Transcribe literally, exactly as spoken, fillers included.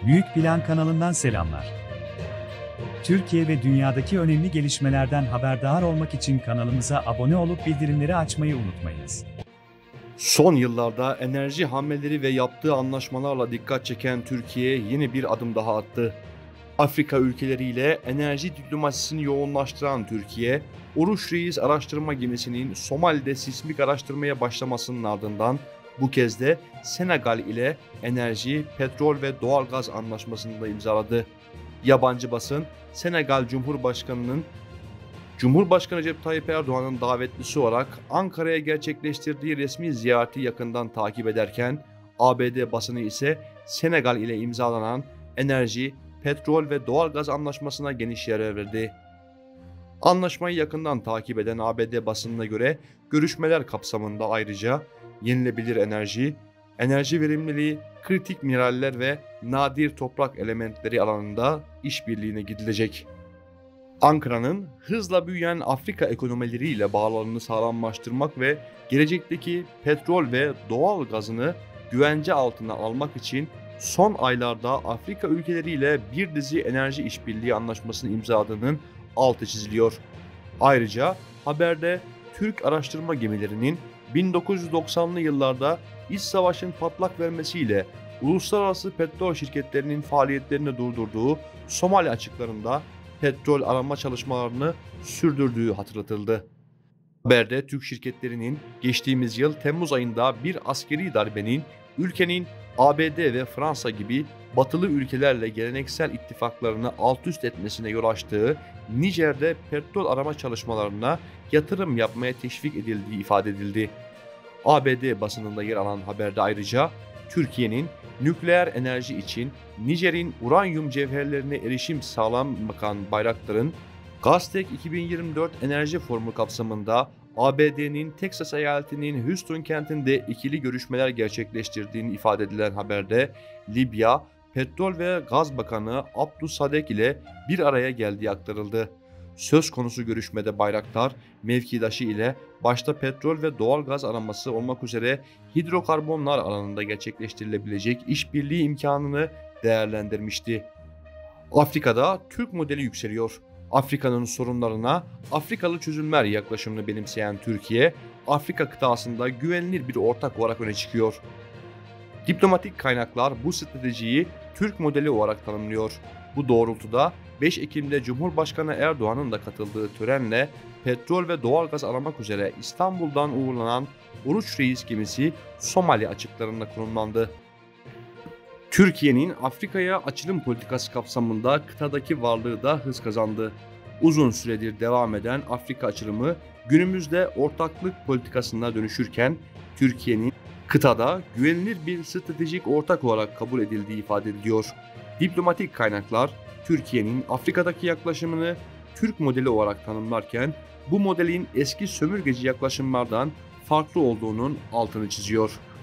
Büyük Plan kanalından selamlar. Türkiye ve dünyadaki önemli gelişmelerden haberdar olmak için kanalımıza abone olup bildirimleri açmayı unutmayınız. Son yıllarda enerji hamleleri ve yaptığı anlaşmalarla dikkat çeken Türkiye yeni bir adım daha attı. Afrika ülkeleriyle enerji diplomasisini yoğunlaştıran Türkiye, Oruç Reis araştırma gemisinin Somali'de sismik araştırmaya başlamasının ardından bu kez de Senegal ile enerji, petrol ve doğalgaz anlaşmasını da imzaladı. Yabancı basın, Senegal Cumhurbaşkanı'nın Cumhurbaşkanı Recep Tayyip Erdoğan'ın davetlisi olarak Ankara'ya gerçekleştirdiği resmi ziyareti yakından takip ederken, A B D basını ise Senegal ile imzalanan enerji, petrol ve doğalgaz anlaşmasına geniş yer verdi. Anlaşmayı yakından takip eden A B D basınına göre görüşmeler kapsamında ayrıca yenilebilir enerji, enerji verimliliği, kritik mineraller ve nadir toprak elementleri alanında işbirliğine gidilecek. Ankara'nın hızla büyüyen Afrika ekonomileriyle bağlarını sağlamlaştırmak ve gelecekteki petrol ve doğal gazını güvence altına almak için son aylarda Afrika ülkeleriyle bir dizi enerji işbirliği anlaşmasını imzaladığının altı çiziliyor. Ayrıca haberde Türk araştırma gemilerinin bin dokuz yüz doksanlı yıllarda İç Savaş'ın patlak vermesiyle uluslararası petrol şirketlerinin faaliyetlerini durdurduğu Somali açıklarında petrol arama çalışmalarını sürdürdüğü hatırlatıldı. Haberde Türk şirketlerinin geçtiğimiz yıl Temmuz ayında bir askeri darbenin ülkenin A B D ve Fransa gibi batılı ülkelerle geleneksel ittifaklarını alt üst etmesine yol açtığı Nijer'de petrol arama çalışmalarına yatırım yapmaya teşvik edildiği ifade edildi. A B D basınında yer alan haberde ayrıca Türkiye'nin nükleer enerji için Nijer'in uranyum cevherlerine erişim sağlamayan Bayraktar'ın Gaztek iki bin yirmi dört Enerji Forumu kapsamında A B D'nin Texas eyaletinin Houston kentinde ikili görüşmeler gerçekleştirdiğini ifade edilen haberde Libya Petrol ve Gaz Bakanı Abdüssadek ile bir araya geldiği aktarıldı. Söz konusu görüşmede Bayraktar, mevkidaşı ile başta petrol ve doğal gaz araması olmak üzere hidrokarbonlar alanında gerçekleştirilebilecek işbirliği imkanını değerlendirmişti. Afrika'da Türk modeli yükseliyor. Afrika'nın sorunlarına Afrikalı çözümler yaklaşımını benimseyen Türkiye, Afrika kıtasında güvenilir bir ortak olarak öne çıkıyor. Diplomatik kaynaklar bu stratejiyi Türk modeli olarak tanımlıyor. Bu doğrultuda beş Ekim'de Cumhurbaşkanı Erdoğan'ın da katıldığı törenle petrol ve doğalgaz aramak üzere İstanbul'dan uğurlanan Oruç Reis gemisi Somali açıklarında konumlandı. Türkiye'nin Afrika'ya açılım politikası kapsamında kıtadaki varlığı da hız kazandı. Uzun süredir devam eden Afrika açılımı günümüzde ortaklık politikasına dönüşürken Türkiye'nin kıtada güvenilir bir stratejik ortak olarak kabul edildiği ifade ediliyor. Diplomatik kaynaklar Türkiye'nin Afrika'daki yaklaşımını Türk modeli olarak tanımlarken bu modelin eski sömürgeci yaklaşımlardan farklı olduğunun altını çiziyor.